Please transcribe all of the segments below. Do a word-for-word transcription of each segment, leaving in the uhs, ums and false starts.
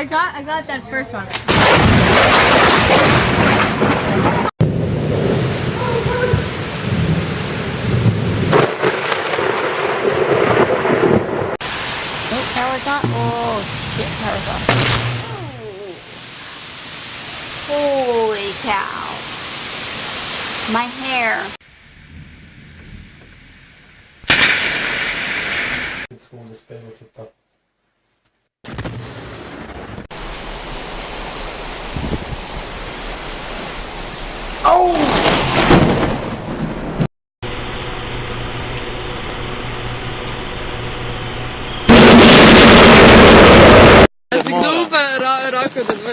I got I got that first one. Oh, power's on. Oh shit, power's on. Holy cow. My hair. School to spin with TikTok. Oh! Als ik zo ra raken, dan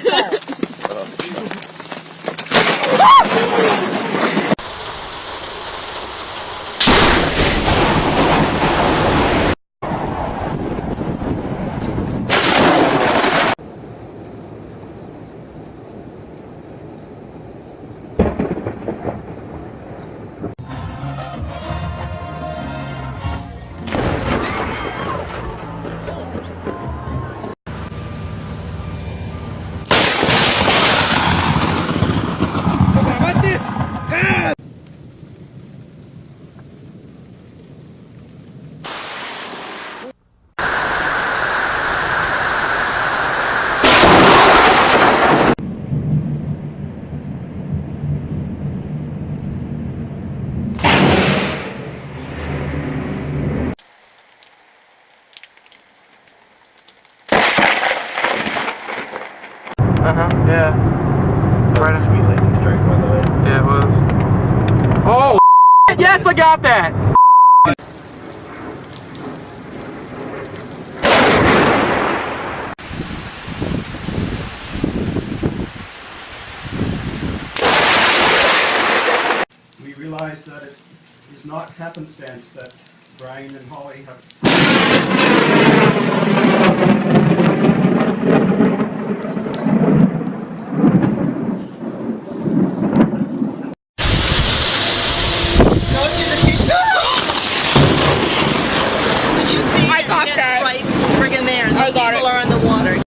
Uh-huh, yeah. Right a sweet lightning strike, by the way. Yeah, it was. Oh, yes, I got that! We realize that it is not happenstance that Brian and Holly have